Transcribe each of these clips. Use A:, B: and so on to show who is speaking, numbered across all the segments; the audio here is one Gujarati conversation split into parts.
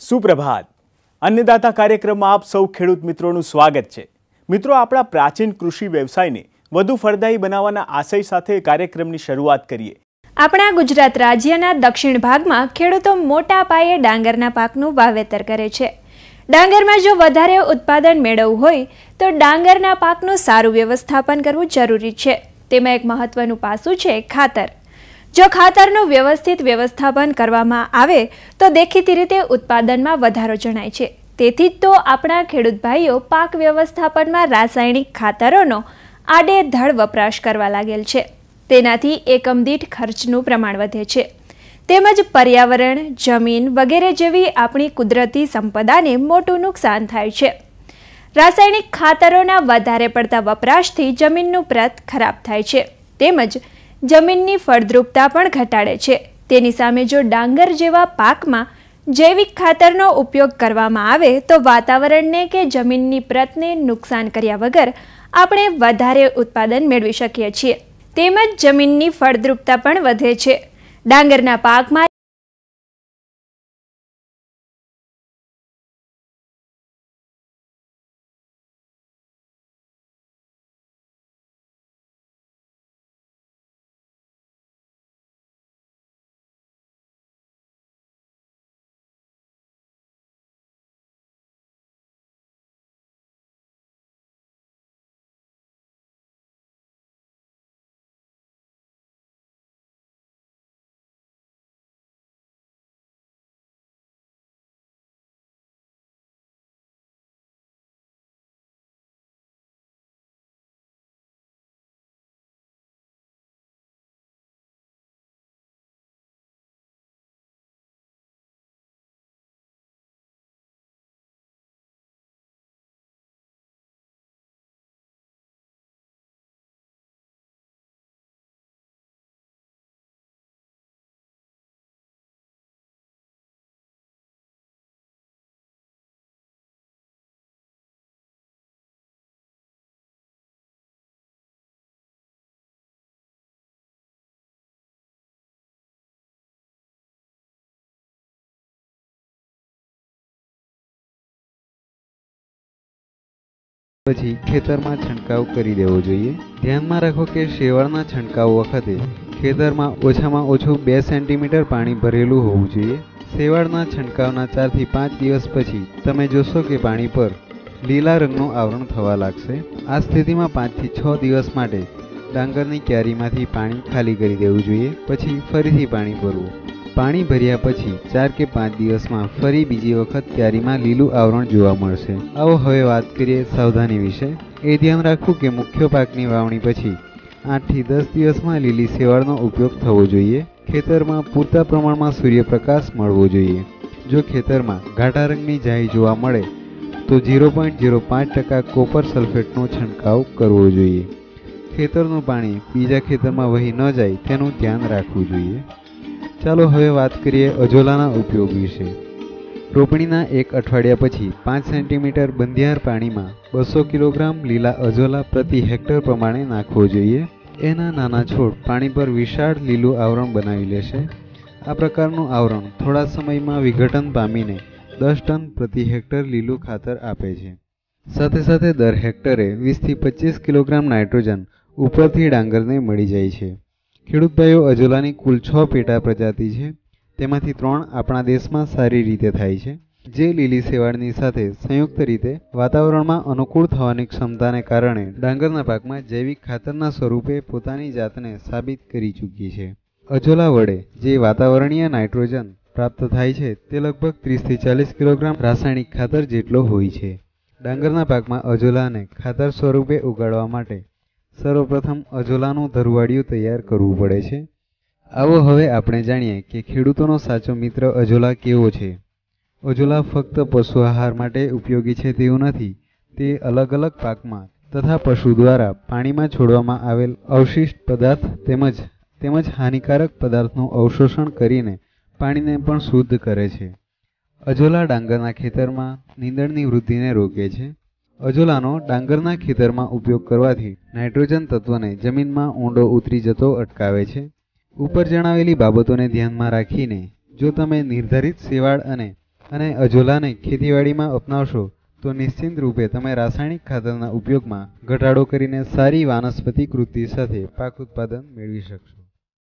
A: સુપ્રભાત. અન્નદાતા કાર્યક્રમમાં આપ સૌ ખેડૂત મિત્રોનું સ્વાગત છે. મિત્રો, આપણા પ્રાચીન કૃષિ વ્યવસાયને વધુ ફળદાયી બનાવવાના આશય સાથે કાર્યક્રમની શરૂઆત કરીએ.
B: આપણા ગુજરાત રાજ્યના દક્ષિણ ભાગમાં ખેડૂતો મોટા પાયે ડાંગરના પાકનું વાવેતર કરે છે. ડાંગરમાં જો વધારે ઉત્પાદન મેળવવું હોય તો ડાંગરના પાકનું સારું વ્યવસ્થાપન કરવું જરૂરી છે. તેમાં એક મહત્વનું પાસું છે ખાતર. જો ખાતરનું વ્યવસ્થિત વ્યવસ્થાપન કરવામાં આવે તો દેખીતી રીતે ઉત્પાદનમાં વધારો જણાય છે. તેથી જ તો આપણા ખેડૂત ભાઈઓ પાક વ્યવસ્થાપનમાં રાસાયણિક ખાતરોનો આડેધડ વપરાશ કરવા લાગેલ છે. તેનાથી એકમ દીઠ ખર્ચનું પ્રમાણ વધે છે. તેમજ પર્યાવરણ, જમીન વગેરે જેવી આપણી કુદરતી સંપદાને મોટું નુકસાન થાય છે. રાસાયણિક ખાતરોના વધારે પડતા વપરાશથી જમીનનું પ્રત ખરાબ થાય છે. તેમજ જમીનની ફળદ્રુપતા પણ ઘટાડે છે. તેની સામે જો ડાંગર જેવા પાકમાં જૈવિક ખાતરનો ઉપયોગ કરવામાં આવે તો વાતાવરણને કે જમીનની પ્રતને નુકસાન કર્યા વગર આપણે વધારે ઉત્પાદન મેળવી શકીએ છીએ. તેમજ જમીનની ફળદ્રુપતા પણ વધે છે. ડાંગરના પાકમાં
C: પછી ખેતરમાં છંટકાવ કરી દેવો જોઈએ. ધ્યાનમાં રાખો કે શેવાળના છંટકાવ વખતે ખેતરમાં ઓછામાં ઓછું 2 સેન્ટીમીટર પાણી ભરેલું હોવું જોઈએ. શેવાળના છંટકાવના 4 થી 5 દિવસ પછી તમે જોશો કે પાણી પર લીલા રંગનું આવરણ થવા લાગશે. આ સ્થિતિમાં 5 થી 6 દિવસ માટે ડાંગરની ક્યારીમાંથી પાણી ખાલી કરી દેવું જોઈએ. પછી ફરીથી પાણી ભરવું. પાણી ભર્યા પછી 4 કે 5 દિવસમાં ફરી બીજી વખત ક્યારીમાં લીલું આવરણ જોવા મળશે. આવો હવે વાત કરીએ સાવધાની વિશે. એ ધ્યાન રાખવું કે મુખ્ય પાકની વાવણી પછી 8 થી 10 દિવસમાં લીલી શેવાળનો ઉપયોગ થવો જોઈએ. ખેતરમાં પૂરતા પ્રમાણમાં સૂર્યપ્રકાશ મળવો જોઈએ. જો ખેતરમાં ઘાટા રંગની જાય જોવા મળે તો 0.05% કોપર સલ્ફેટનો છંટકાવ કરવો જોઈએ. ખેતરનું પાણી બીજા ખેતરમાં વહી ન જાય તેનું ધ્યાન રાખવું જોઈએ. ચાલો હવે વાત કરીએ અજોલાના ઉપયોગ વિશે. રોપણીના 1 અઠવાડિયા પછી 5 સેન્ટીમીટર બંધિયાર પાણીમાં 200 કિલોગ્રામ લીલા અજોલા પ્રતિ હેક્ટર પ્રમાણે નાખવો જોઈએ. એના નાના છોડ પાણી પર વિશાળ લીલું આવરણ બનાવી લેશે. આ પ્રકારનું આવરણ થોડા સમયમાં વિઘટન પામીને 10 ટન પ્રતિ હેક્ટર લીલું ખાતર આપે છે. સાથે સાથે દર હેક્ટરે 20 થી 25 કિલોગ્રામ નાઇટ્રોજન ઉપરથી ડાંગરને મળી જાય છે. ખેડૂત ભાઈઓ, અજોલાની કુલ 6 પેટા પ્રજાતિ છે. તેમાંથી 3 આપણા દેશમાં સારી રીતે થાય છે, જે લીલી શેવાળની સાથે સંયુક્ત રીતે વાતાવરણમાં અનુકૂળ થવાની ક્ષમતાને કારણે ડાંગરના પાકમાં જૈવિક ખાતરના સ્વરૂપે પોતાની જાતને સાબિત કરી ચૂકી છે. અજોલા વડે જે વાતાવરણીય નાઇટ્રોજન પ્રાપ્ત થાય છે તે લગભગ 30 થી 40 કિલોગ્રામ રાસાયણિક ખાતર જેટલો હોય છે. ડાંગરના પાકમાં અજોલાને ખાતર સ્વરૂપે ઉગાડવા માટે સર્વપ્રથમ અજોલાનું ધરવાડિયું તૈયાર કરવું પડે છે. આવો હવે આપણે જાણીએ કે ખેડૂતોનો સાચો મિત્ર અજોલા કેવો છે. અજોલા ફક્ત પશુ આહાર માટે ઉપયોગી છે તેવું નથી. તે અલગ અલગ પાકમાં તથા પશુ દ્વારા પાણીમાં છોડવામાં આવેલ અવશિષ્ટ પદાર્થ તેમજ હાનિકારક પદાર્થનું અવશોષણ કરીને પાણીને પણ શુદ્ધ કરે છે. અજોલા ડાંગરના ખેતરમાં નીંદણની વૃદ્ધિને રોકે છે. અજોલાનો ડાંગરના ખેતરમાં ઉપયોગ કરવાથી નાઇટ્રોજન તત્વને જમીનમાં ઊંડો ઉતરી જતો અટકાવે છે. ઉપર જણાવેલી બાબતોને ધ્યાનમાં રાખીને જો તમે નિર્ધારિત શેવાળ અને અને અજોલાને ખેતીવાડીમાં અપનાવશો તો નિશ્ચિત રૂપે તમે રાસાયણિક ખાતરના ઉપયોગમાં ઘટાડો કરીને સારી વાનસ્પતિક વૃદ્ધિ સાથે પાક ઉત્પાદન મેળવી શકશો.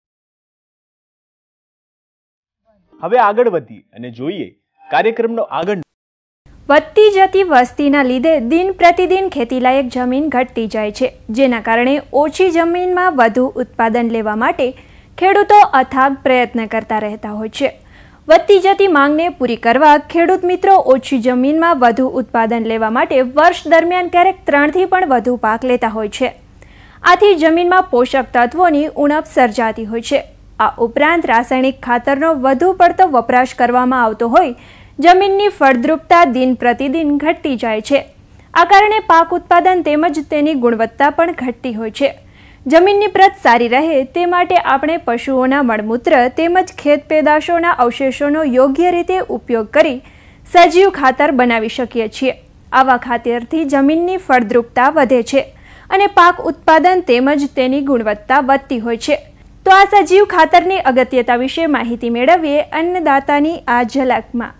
A: હવે આગળ વધી અને જોઈએ કાર્યક્રમનો આગળ.
B: વધતી જતી વસ્તીના લીધે દિન પ્રતિદિન ખેતીલાયક જમીન ઘટતી જાય છે, જેના કારણે ઓછી જમીનમાં વધુ ઉત્પાદન લેવા માટે ખેડૂતો અથાગ પ્રયત્ન કરતા રહેતા હોય છે. વધતી જતી માંગને પૂરી કરવા ખેડૂત મિત્રો ઓછી જમીનમાં વધુ ઉત્પાદન લેવા માટે વર્ષ દરમિયાન ક્યારેક 3થી પણ વધુ પાક લેતા હોય છે. આથી જમીનમાં પોષક તત્વોની ઉણપ સર્જાતી હોય છે. આ ઉપરાંત રાસાયણિક ખાતરનો વધુ પડતો વપરાશ કરવામાં આવતો હોય જમીનની ફળદ્રુપતા દિન પ્રતિદિન ઘટતી જાય છે. આ કારણે પાક ઉત્પાદન તેમજ તેની ગુણવત્તા પણ ઘટતી હોય છે. જમીનની પ્રત સારી રહે તે માટે આપણે પશુઓના મળમૂત્ર તેમજ ખેત પેદાશોના અવશેષોનો યોગ્ય રીતે ઉપયોગ કરી સજીવ ખાતર બનાવી શકીએ છીએ. આવા ખાતરથી જમીનની ફળદ્રુપતા વધે છે અને પાક ઉત્પાદન તેમજ તેની ગુણવત્તા વધતી હોય છે. તો આ સજીવ ખાતરની અગત્યતા વિશે માહિતી મેળવીએ અન્નદાતાની આ ઝલકમાં.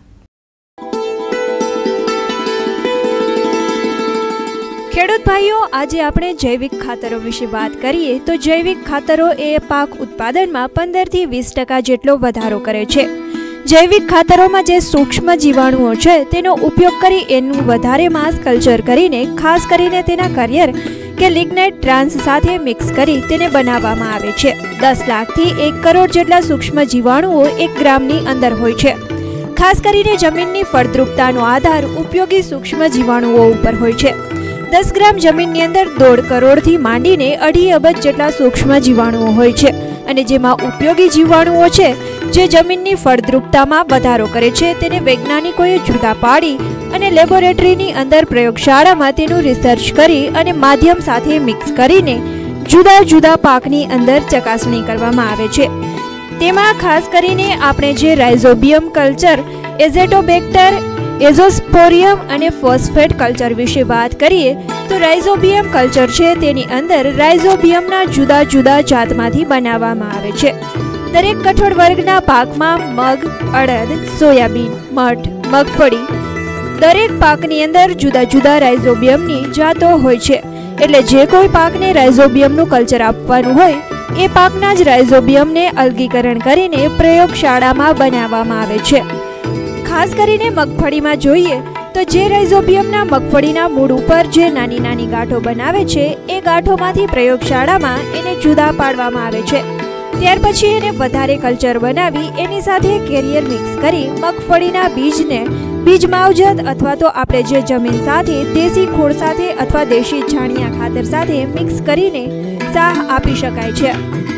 B: ખેડૂત ભાઈઓ, આજે આપણે જૈવિક ખાતરો વિશે વાત કરીએ તો જૈવિક ખાતરો એ પાક ઉત્પાદનમાં 15થી 20% જેટલો વધારો કરે છે. જૈવિક ખાતરોમાં જે સૂક્ષ્મ જીવાણુઓ છે તેનો ઉપયોગ કરી એનું વધારે માસ કલ્ચર કરીને ખાસ કરીને તેના કરિયર કે લિગ્નાઇટ ટ્રાન્સ સાથે મિક્સ કરી તેને બનાવવામાં આવે છે. 10 લાખથી 1 કરોડ જેટલા સૂક્ષ્મ જીવાણુઓ 1 ગ્રામની અંદર હોય છે. ખાસ કરીને જમીનની ફળદ્રુપતાનો આધાર ઉપયોગી સૂક્ષ્મ જીવાણુઓ ઉપર હોય છે. 10 ગ્રામ જમીનની અંદર 1.5 કરોડથી માંડીને 2.5 અબજ જેટલા સૂક્ષ્મ જીવાણુઓ હોય છે અને જેમાં ઉપયોગી જીવાણુઓ છે જે જમીનની ફળદ્રુપતામાં વધારો કરે છે તેને વૈજ્ઞાનિકોએ જુદા પાડી અને લેબોરેટરીની અંદર પ્રયોગશાળામાં તેનું રિસર્ચ કરી અને માધ્યમ સાથે મિક્સ કરીને જુદા જુદા પાકની અંદર ચકાસણી કરવામાં આવે છે. તેમાં ખાસ કરીને આપણે જે રાઇઝોબિયમ કલ્ચર, એઝેટોબેક્ટર, એઝોસ્પોરિયમ અને ફોસ્ફેટ કલ્ચર વિશે વાત કરીએ તો રાઇઝોબિયમ કલ્ચર છે તેની અંદર રાઇઝોબિયમના જુદા જુદા જાતમાંથી બનાવવામાં આવે છે. દરેક કઠોળ વર્ગના પાકમાં મગ, અડદ, સોયાબીન, મઠ, મગફળી દરેક પાકની અંદર જુદા જુદા રાઇઝોબિયમની જાતો હોય છે. એટલે જે કોઈ પાકને રાઇઝોબિયમનું કલ્ચર આપવાનું હોય એ પાકના જ રાઇઝોબિયમને અલગીકરણ કરીને પ્રયોગશાળામાં બનાવવામાં આવે છે. ખાસ કરીને મગફળીમાં જોઈએ તો જે રાઇઝોબિયમના મગફળીના મૂળ ઉપર જે નાની નાની ગાંઠો બનાવે છે એ ગાંઠોમાંથી પ્રયોગશાળામાં એને જુદા પાડવામાં આવે છે. ત્યાર પછી એને વધારે કલ્ચર બનાવી એની સાથે કેરિયર મિક્સ કરી મગફળીના બીજને બીજ માવજત અથવા તો આપણે જે જમીન સાથે દેશી ખોળ સાથે અથવા દેશી છાણિયા ખાતર સાથે મિક્સ કરીને સાહ આપી શકાય છે.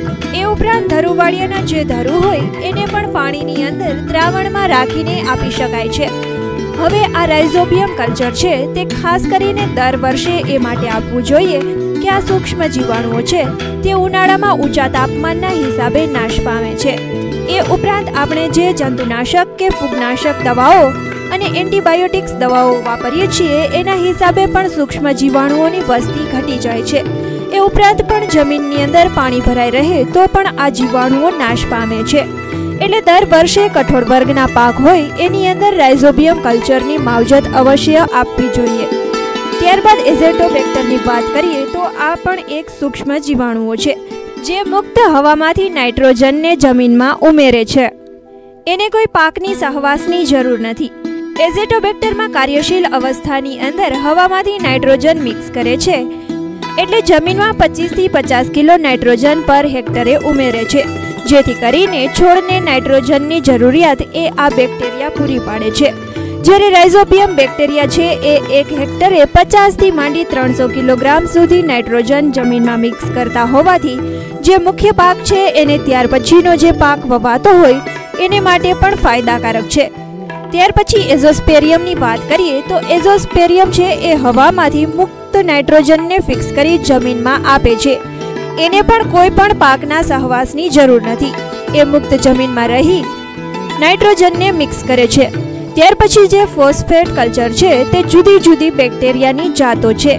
B: એ ઉપરાંત ધરુવાળિયાના જે ધરુ હોય એને પણ પાણીની અંદર દ્રાવણમાં રાખીને આપી શકાય છે. હવે આ રાઇઝોબિયમ કલ્ચર છે તે ખાસ કરીને દર વર્ષે એ માટે આપવું જોઈએ કે આ સૂક્ષ્મ જીવાણુઓ છે તે ઉનાળામાં ઊંચા તાપમાનના હિસાબે નાશ પામે છે. એ ઉપરાંત આપણે જે જંતુનાશક કે ફૂગનાશક દવાઓ અને એન્ટીબાયોટિક્સ દવાઓ વાપરીએ છીએ એના હિસાબે પણ સૂક્ષ્મ જીવાણુઓની વસ્તી ઘટી જાય છે. એ ઉપરાંત પણ જમીનની અંદર પાણી ભરાઈ રહે તો પણ આ જીવાણુઓ નાશ પામે છે. એટલે દર વર્ષે કઠોળ વર્ગના પાક હોય એની અંદર રાઇઝોબિયમ કલ્ચરની માવજત અવશ્ય આપવી જોઈએ. ત્યારબાદ એઝેટોબેક્ટરની વાત કરીએ તો આ પણ એક સૂક્ષ્મ જીવાણુઓ છે જે મુક્ત હવામાંથી નાઇટ્રોજનને જમીનમાં ઉમેરે છે. એને કોઈ પાકની સહવાસની જરૂર નથી. એઝેટોબેક્ટરમાં કાર્યશીલ અવસ્થાની અંદર હવામાંથી નાઇટ્રોજન મિક્સ કરે છે એટલે જમીનમાં 25થી 50 કિલો નાઇટ્રોજન પર હેક્ટરે ઉમેરે છે, જેથી કરીને છોડને નાઇટ્રોજનની જરૂરિયાત એ આ બેક્ટેરિયા પૂરી પાડે છે. જ્યારે રાઇઝોબિયમ બેક્ટેરિયા છે એ 1 હેક્ટરે 50થી માંડી 300 કિલોગ્રામ સુધી નાઇટ્રોજન જમીનમાં મિક્સ કરતા હોવાથી જે મુખ્ય પાક છે એને ત્યાર પછીનો જે પાક વવાતો હોય એને માટે પણ ફાયદાકારક છે. ત્યાર પછી એઝોસ્પેરિયમની વાત કરીએ તો એઝોસ્પેરિયમ છે એ હવામાંથી મુક્ત નાઇટ્રોજનને ફિક્સ કરી જમીનમાં આપે છે. એને પણ કોઈ પણ પાકના સહવાસની જરૂર નથી. એ મુક્ત જમીનમાં રહી નાઇટ્રોજનને મિક્સ કરે છે. ત્યાર પછી જે ફોસ્ફેટ કલ્ચર છે તે જુદી જુદી બેક્ટેરિયાની જાતો છે.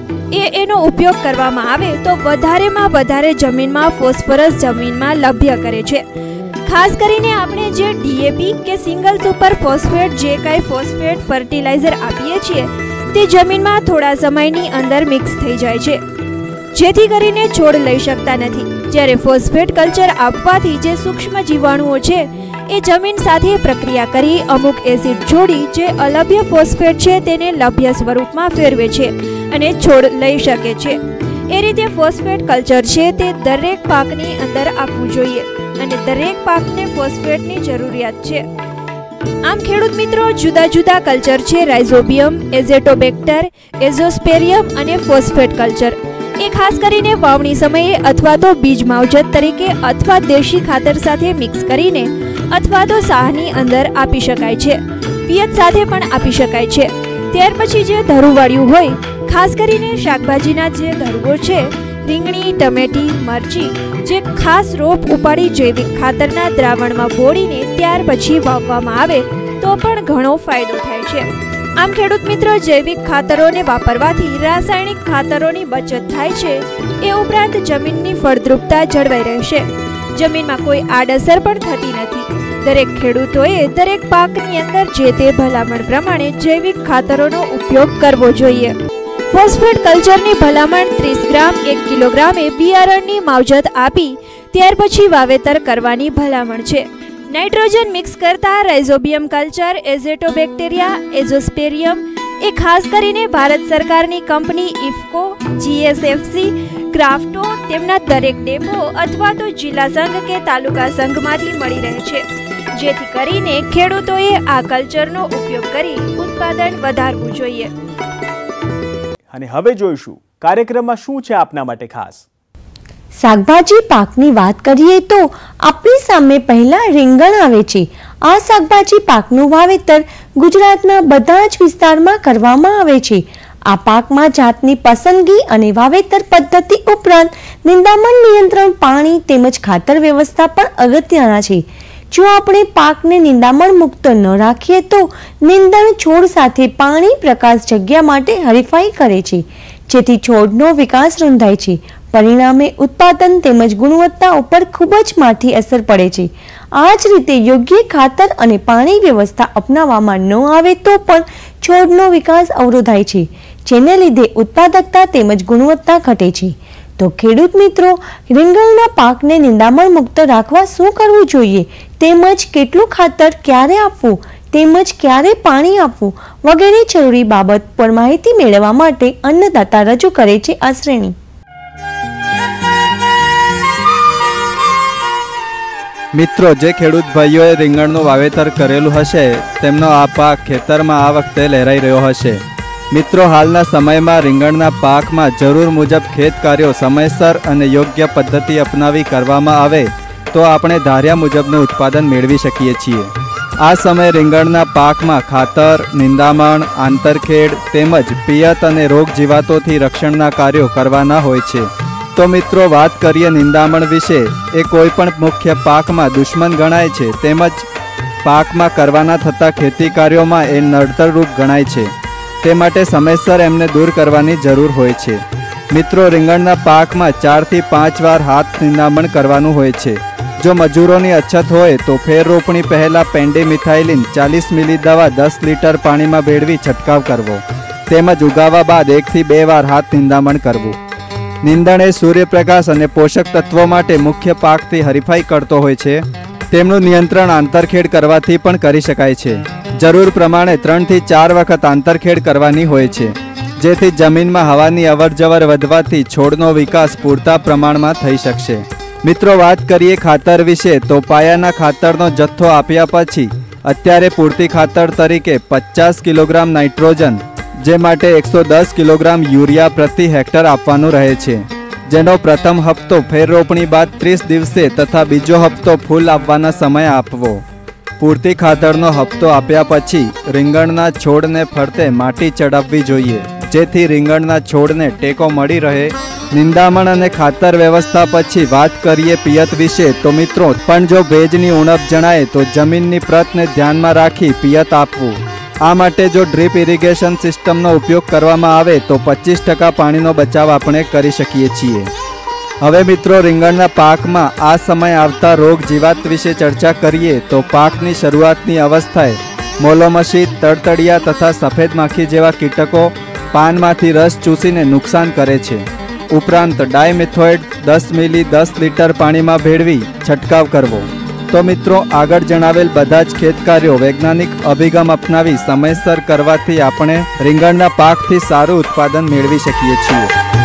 B: એનો ઉપયોગ કરવામાં આવે તો વધારેમાં વધારે જમીનમાં ફોસ્ફરસ જમીનમાં લભ્ય કરે છે. ખાસ કરીને આપણે જે ડીએપી કે સિંગલ સુપર ફોસ્ફેટ જે કાંઈ ફોસ્ફેટ ફર્ટિલાઇઝર આપીએ છીએ તે જમીનમાં થોડા સમયની અંદર મિક્સ થઈ જાય છે, જેથી કરીને છોડ લઈ શકતા નથી. જ્યારે ફોસ્ફેટ કલ્ચર આપવાથી જે સૂક્ષ્મ જીવાણુઓ છે એ જમીન સાથે પ્રક્રિયા કરી અમુક એસિડ છોડી જે અલભ્ય ફોસ્ફેટ છે તેને લભ્ય સ્વરૂપમાં ફેરવે છે અને છોડ લઈ શકે છે. એ રીતે ફોસ્ફેટ કલ્ચર છે તે દરેક પાકની અંદર આપવું જોઈએ અને દરેક પાકને ફોસ્ફેટની જરૂરિયાત છે. આમ ખેડૂત મિત્રો, જુદા જુદા કલ્ચર છે રાઇઝોબિયમ, એઝેટોબેક્ટર, એઝોસ્પેરિયમ અને ફોસ્ફેટ કલ્ચર. એ ખાસ કરીને વાવણી સમયે અથવા તો બીજ માવજત તરીકે અથવા દેશી ખાતર સાથે મિક્સ કરીને અથવા તો સાહની અંદર આપી શકાય છે. પિયત સાથે પણ આપી શકાય છે. ત્યાર પછી જે ધરુવાળ્યું હોય, ખાસ કરીને શાકભાજીના જે ધરુવો છે, રીંગણી, ટમેટી, મરચી, જે ખાસ રોપ ઉપાડી જૈવિક ખાતરના દ્રાવણમાં બોળીને ત્યાર પછી વાવવામાં આવે તો પણ ઘણો ફાયદો થાય છે. આમ ખેડૂત મિત્રો, જૈવિક ખાતરોને વાપરવાથી રાસાયણિક ખાતરોની બચત થાય છે. એ ઉપરાંત જમીનની ફળદ્રુપતા જળવાઈ રહેશે. જમીનમાં કોઈ આડઅસર પણ થતી નથી. દરેક ખેડૂતોએ દરેક પાકની અંદર જે તે ભલામણ પ્રમાણે જૈવિક ખાતરોનો ઉપયોગ કરવો જોઈએ. ફોસ્ફેટ કલ્ચરની ભલામણ 30 ગ્રામ 1 કિલોગ્રામે બિયારણની માવજત આપી ત્યાર પછી વાવેતર કરવાની ભલામણ છે. નાઇટ્રોજન મિક્સ કરતા રાઇઝોબિયમ કલ્ચર, એઝેટોબેક્ટેરિયા, એઝોસ્પેરિયમ એ ખાસ કરીને ભારત સરકારની કંપની ઇફકો, જીએસએફસી, ક્રાફ્ટો તેમના દરેક ડેપો અથવા તો જિલ્લા સંઘ કે તાલુકા સંઘમાંથી મળી રહે છે, જેથી કરીને ખેડૂતોએ આ કલ્ચરનો ઉપયોગ કરી ઉત્પાદન વધારવું જોઈએ.
A: અને હવે જોઈશું કાર્યક્રમમાં શું છે આપના માટે ખાસ.
D: શાકભાજી પાકની વાત કરીએ તો આપણી સામે પહેલા રીંગણ આવે છે. આ શાકભાજી પાકનું વાવેતર ગુજરાતના બધા જ વિસ્તારમાં કરવામાં આવે છે. આ પાકમાં જાતની પસંદગી અને વાવેતર પદ્ધતિ ઉપરાંત નિંદામણ નિયંત્રણ, પાણી તેમજ ખાતર વ્યવસ્થા પણ અગત્યના છે. જો આપણે પાકને નિંદામણ મુક્ત ન રાખીએ તો નિંદણ છોડ સાથે પાણી, પ્રકાશ, જગ્યા માટે હરીફાઈ કરે છે, જેથી છોડનો વિકાસ રૂંધાય છે. પરિણામે ઉત્પાદન તેમજ ગુણવત્તા ઉપર ખૂબ જ માઠી અસર પડે છે. આ જ રીતે યોગ્ય ખાતર અને પાણી વ્યવસ્થા અપનાવવામાં ન આવે તો પણ છોડનો વિકાસ અવરોધાય છે, જેને લીધે ઉત્પાદકતા તેમજ ગુણવત્તા ઘટે છે. તો ખેડૂત મિત્રો, રીંગણના પાકને નિંદામણ મુક્ત રાખવા શું કરવું જોઈએ તેમજ કેટલું ખાતર ક્યારે આપવું તેમજ ક્યારે પાણી આપવું વગેરે જરૂરી બાબત પર માહિતી મેળવવા માટે અન્નદાતા રજૂ કરે છે આ શ્રેણી.
E: મિત્રો, જે ખેડૂત ભાઈઓએ રીંગણનું વાવેતર કરેલું હશે તેમનો આ પાક ખેતરમાં આ વખતે લહેરાઈ રહ્યો હશે. મિત્રો, હાલના સમયમાં રીંગણના પાકમાં જરૂર મુજબ ખેત કાર્યો સમયસર અને યોગ્ય પદ્ધતિ અપનાવી કરવામાં આવે તો આપણે ધાર્યા મુજબનું ઉત્પાદન મેળવી શકીએ છીએ. આ સમયે રીંગણના પાકમાં ખાતર, નિંદામણ, આંતરખેડ તેમજ પિયત અને રોગ જીવાતોથી રક્ષણના કાર્યો કરવાના હોય છે. તો મિત્રો, વાત કરીએ નિંદામણ વિશે. એ કોઈ પણ મુખ્ય પાકમાં દુશ્મન ગણાય છે તેમજ પાકમાં કરવાના થતા ખેતી કાર્યોમાં એ નડતરરૂપ ગણાય છે. તે માટે સમયસર એમને દૂર કરવાની જરૂર હોય છે. મિત્રો, રીંગણના પાકમાં 4 થી 5 વાર હાથ નિંદામણ કરવાનું હોય છે. જો મજૂરોની અછત હોય તો ફેર રોપણી પહેલાં પેન્ડીમિથાઇલિન 40 મિલી દવા 10 લીટર પાણીમાં ભેળવી છંટકાવ કરવો તેમજ ઉગાવા બાદ 1 થી 2 વાર હાથ નિંદામણ કરવું. નિંદણ એ સૂર્યપ્રકાશ અને પોષક તત્વો માટે મુખ્ય પાકથી હરીફાઈ કરતો હોય છે. તેમનું નિયંત્રણ આંતરખેડ કરવાથી પણ કરી શકાય છે. જરૂર પ્રમાણે 3 થી 4 વખત આંતરખેડ કરવાની હોય છે, જેથી જમીનમાં હવાની અવરજવર વધવાથી છોડનો વિકાસ પૂરતા પ્રમાણમાં થઈ શકશે. મિત્રો, વાત કરીએ ખાતર વિશે તો પાયાના ખાતરનો જથ્થો આપ્યા પછી અત્યારે પૂરતી ખાતર તરીકે 50 કિલોગ્રામ નાઇટ્રોજન, જે માટે 110 કિલોગ્રામ યુરિયા પ્રતિ હેક્ટર આપવાનું રહે છે, જેનો પ્રથમ હપ્તો ફેર રોપણી બાદ 30 દિવસે તથા બીજો હપ્તો ફૂલ આવવાના સમયે આપવો. પૂરતી ખાતરનો હપ્તો આપ્યા પછી રીંગણના છોડને ફરતે માટી ચડાવવી જોઈએ, જેથી રીંગણના છોડને ટેકો મળી રહે. નિંદામણ અને ખાતર વ્યવસ્થા પછી વાત કરીએ પિયત વિશે તો મિત્રો, પણ જો ભેજની ઉણપ જણાય તો જમીનની પ્રતને ધ્યાનમાં રાખી પિયત આપવું. આ માટે જો ડ્રીપ ઇરિગેશન સિસ્ટમનો ઉપયોગ કરવામાં આવે તો 25% પાણીનો બચાવ આપણે કરી શકીએ છીએ. હવે મિત્રો રીંગણના પાકમાં આ સમય આવતા રોગ જીવાત વિશે ચર્ચા કરીએ તો પાકની શરૂઆતની અવસ્થાએ મોલોમસી, તડતડિયા તથા સફેદ માખી જેવા કીટકો પાનમાંથી રસ ચૂસીને નુકસાન કરે છે. ઉપરાંત ડાયમિથોઇડ 10 મિલી 10 લીટર પાણીમાં ભેળવી છંટકાવ કરવો. તો મિત્રો આગળ જણાવેલ બધા જ ખેત કાર્યો વૈજ્ઞાનિક અભિગમ અપનાવી સમયસર કરવાથી આપણે રીંગણના પાકથી સારું ઉત્પાદન મેળવી શકીએ છીએ.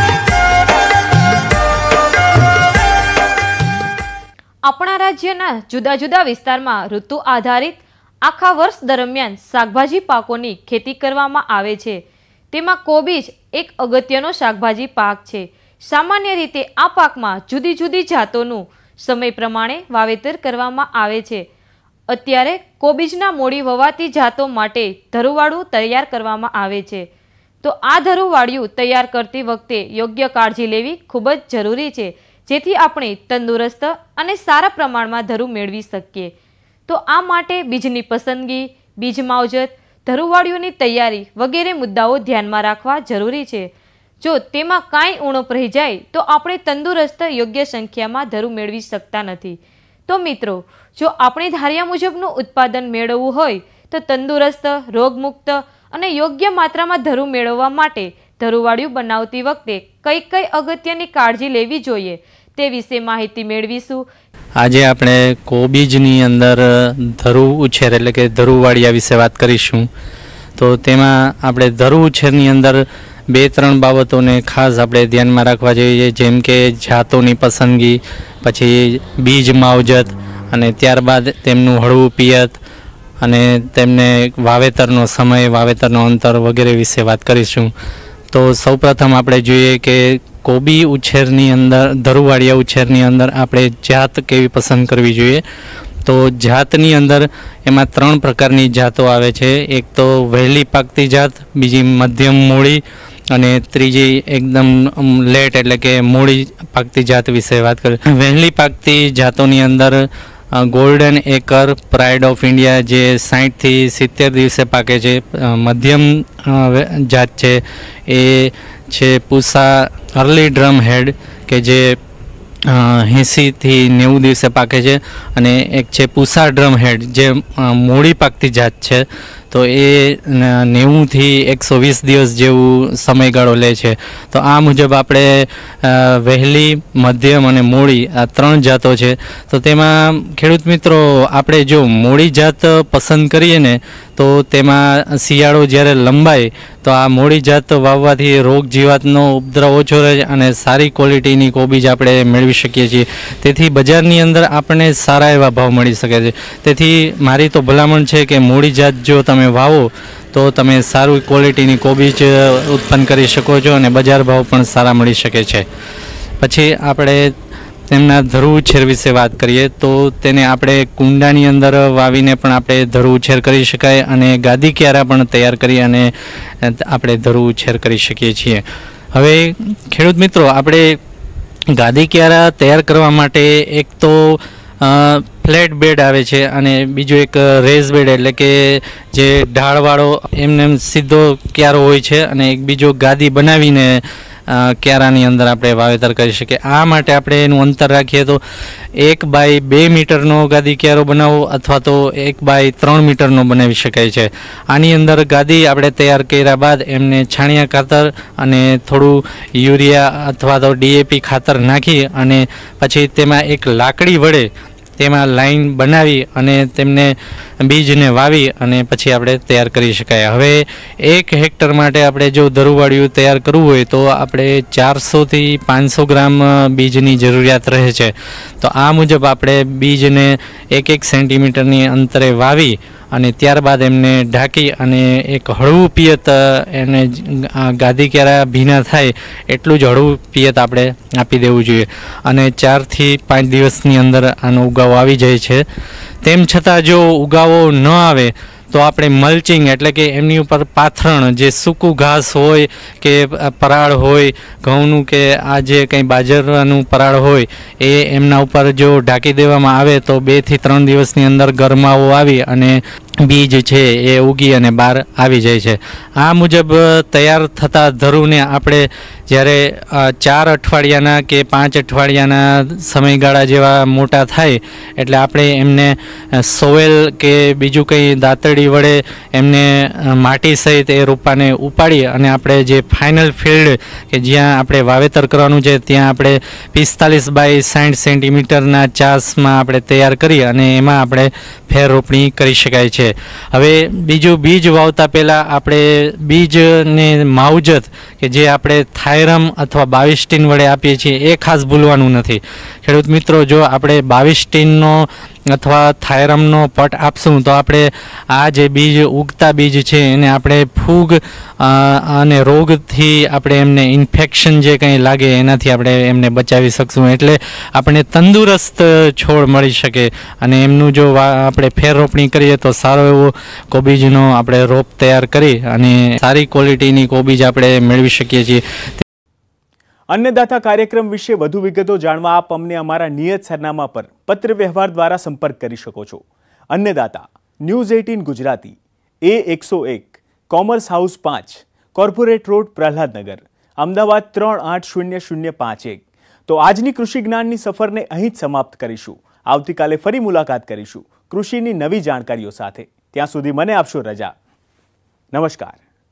F: આપણા રાજ્યના જુદા જુદા વિસ્તારમાં ઋતુ આધારિત આખા વર્ષ દરમિયાન શાકભાજી પાકોની ખેતી કરવામાં આવે છે. તેમાં કોબીજ એક અગત્યનો શાકભાજી પાક છે. સામાન્ય રીતે આ પાકમાં જુદી જુદી જાતોનું સમય પ્રમાણે વાવેતર કરવામાં આવે છે. અત્યારે કોબીજના મોડી વવાતી જાતો માટે ધરુવાળું તૈયાર કરવામાં આવે છે. તો આ ધરુવાળિયું તૈયાર કરતી વખતે યોગ્ય કાળજી લેવી ખૂબ જ જરૂરી છે, જેથી આપણે તંદુરસ્ત અને સારા પ્રમાણમાં ધરુ મેળવી શકીએ. તો આ માટે બીજની પસંદગી, બીજ માવજત, ધરુવાળીઓની તૈયારી વગેરે મુદ્દાઓ ધ્યાનમાં રાખવા જરૂરી છે. જો તેમાં કાંઈ ઉણપ રહી જાય તો આપણે તંદુરસ્ત યોગ્ય સંખ્યામાં ધરુ મેળવી શકતા નથી. તો મિત્રો, જો આપણે ધાર્યા મુજબનું ઉત્પાદન મેળવવું હોય તો તંદુરસ્ત, રોગમુક્ત અને યોગ્ય માત્રામાં ધરુ મેળવવા માટે ધરુવાળિયું બનાવતી વખતે કઈ કઈ અગત્યની કાળજી લેવી જોઈએ તે વિશે માહિતી મેળવીશું.
G: આજે આપણે કોબીજની અંદર ધરુ ઉછેર એટલે કે ધરુવાળિયા વિશે વાત કરીશું. તો તેમાં આપણે ધરુ ઉછેરની અંદર 2-3 બાબતોને ખાસ આપણે ધ્યાનમાં રાખવા જોઈએ, જેમ કે જાતોની પસંદગી, પછી બીજ માવજત અને ત્યારબાદ તેમનું હળવું પિયત અને તેમને વાવેતરનો સમય, વાવેતરનો અંતર વગેરે વિશે વાત કરીશું. તો સૌપ્રથમ આપણે જોઈએ કે કોબી ઉછેરની અંદર, ધરુવાળિયા ઉછેરની અંદર આપણે જાત કેવી પસંદ કરવી જોઈએ. તો જાતની અંદર એમાં 3 પ્રકારની જાતો આવે છે. એક તો વહેલી પાકતી જાત, બીજી મધ્યમ મૂળી અને ત્રીજી એકદમ લેટ એટલે કે મોડી પાકતી જાત વિશે વાત કરીએ. વહેલી પાકતી જાતોની અંદર golden acre, pride of India જે 60થી 70 દિવસે પાકે છે. મધ્યમ જાત છે એ છે પૂસા અર્લી ડ્રમ હેડ કે જે 80થી 90 દિવસે પાકે છે, અને એક છે પૂસા ડ્રમ હેડ જે મોડી પાકતી જાત છે. તો એ 90થી 120 દિવસ જેવું સમયગાળો લે છે. તો આ મુજબ આપણે વહેલી, મધ્યમ અને મોડી આ 3 જાતો છે. તો તેમાં ખેડૂત મિત્રો આપણે જો મોડી જાત પસંદ કરીએ ને તો તેમાં શિયાળો જ્યારે લંબાય તો આ મોડી જાત વાવવાથી રોગ જીવાતનો ઉપદ્રવ ઓછો રહે છે અને સારી ક્વોલિટીની કોબીજ આપણે મેળવી શકીએ છીએ. તેથી બજારની અંદર આપણને સારા એવા ભાવ મળી શકે છે. તેથી મારી તો ભલામણ છે કે મોડી જાત જો તમે વાવો તો તમે સારું ક્વોલિટીની કોબીજ ઉત્પન્ન કરી શકો છો અને બજાર ભાવ પણ સારા મળી શકે છે. પછી આપણે તેમના ધરુ ઉછેર વિશે વાત કરીએ તો તેને આપણે કુંડાની અંદર વાવીને પણ આપણે ધરુ ઉછેર કરી શકાય અને ગાદી ક્યારા પણ તૈયાર કરી અને આપણે ધરુ ઉછેર કરી શકીએ છીએ. હવે ખેડૂત મિત્રો, આપણે ગાદી ક્યારા તૈયાર કરવા માટે એક તો ફ્લેટ બેડ આવે છે અને બીજો એક રેઝ બેડ એટલે કે જે ઢાળવાળો એમને સીધો ક્યારો હોય છે, અને એક બીજો ગાદી બનાવીને ક્યારાની અંદર આપણે વાવેતર કરી શકીએ. આ માટે આપણે એનું અંતર રાખીએ તો 1x2 મીટરનો ગાદી ક્યારો બનાવવો અથવા તો 1x3 મીટરનો બનાવી શકાય છે. આની અંદર ગાદી આપણે તૈયાર કર્યા બાદ એમને છાણિયા ખાતર અને થોડું યુરિયા અથવા તો DAP ખાતર નાખી અને પછી તેમાં એક લાકડી વડે તેમાં લાઈન બનાવી અને તેમને બીજને વાવી અને પછી આપણે તૈયાર કરી શકાય. હવે 1 હેક્ટર માટે આપણે જો ધરુવાળિયું તૈયાર કરવું હોય તો આપણે 400થી 500 ગ્રામ બીજની જરૂરિયાત રહે છે. તો આ મુજબ આપણે બીજને 1-1 સેન્ટીમીટરની અંતરે વાવી અને ત્યારબાદ એમને ઢાંકી અને એક હળવું પિયત, એને ગાદી ક્યારા ભીના થાય એટલું જ હળવું પિયત આપણે આપી દેવું જોઈએ. અને 4થી 5 દિવસની અંદર આનો ઉગાવો આવી જાય છે. તેમ છતાં જો ઉગાવો ન આવે તો આપણે મલ્ચિંગ એટલે કે એમની ઉપર પાથરણ, જે સૂકું ઘાસ હોય કે પરાળ હોય ઘઉંનું કે આ જે કંઈ બાજરાનું પરાળ હોય એ એમના ઉપર જો ઢાંકી દેવામાં આવે તો 2 થી 3 દિવસની અંદર ગરમાવો આવી અને બીજ છે એ ઉગી અને બહાર આવી જાય છે. આ મુજબ તૈયાર થતા ધરુને આપણે જ્યારે 4 અઠવાડિયાના કે 5 અઠવાડિયાના સમયગાળા જેવા મોટા થાય એટલે આપણે એમને સોવેલ કે બીજું કંઈ દાંતરડી વડે એમને માટી સહિત એ રોપાને ઉપાડી અને આપણે જે ફાઇનલ ફિલ્ડ કે જ્યાં આપણે વાવેતર કરવાનું છે ત્યાં આપણે 45 બાય 60 સેન્ટીમીટરના ચાસમાં આપણે તૈયાર કરી અને એમાં આપણે ફેર રોપણી કરી શકાય છે. હવે બીજું બીજ વાવતા પહેલાં આપણે બીજને માવજત કે જે આપણે થાયરમ અથવા 22 ટીન વડે આપીએ છીએ એ ખાસ ભૂલવાનું નથી. ખેડૂત મિત્રો, જો આપણે 22 ટીનનો અથવા થાયરમનો પટ આપશું તો આપણે આ જે બીજ ઉગતા બીજ છે એને આપણે ફૂગ અને રોગથી આપણે એમને ઇન્ફેક્શન જે કંઈ લાગે એનાથી આપણે એમને બચાવી શકશું. એટલે આપણે તંદુરસ્ત છોડ મળી શકે અને એમનું જો આપણે ફેર રોપણી કરીએ તો સારો એવો કોબીજનો આપણે રોપ તૈયાર કરી અને સારી ક્વોલિટીની કોબીજ આપણે મેળવી શકીએ છીએ.
A: અન્નદાતા કાર્યક્રમ વિશે વધુ વિગતો જાણવા આપ અમને અમારા નિયત સરનામા પર પત્ર વ્યવહાર દ્વારા સંપર્ક કરી શકો છો. Annadata news 18 Gujarati, A101, commerce house 5, corporate road, Prahladnagar, Ahmedabad 380051. તો આજની કૃષિ જ્ઞાનની સફરને અહીં જ સમાપ્ત કરીશું. આવતીકાલે ફરી મુલાકાત કરીશું કૃષિની નવી જાણકારીઓ સાથે. ત્યાં સુધી મને આપશો રજા. નમસ્કાર.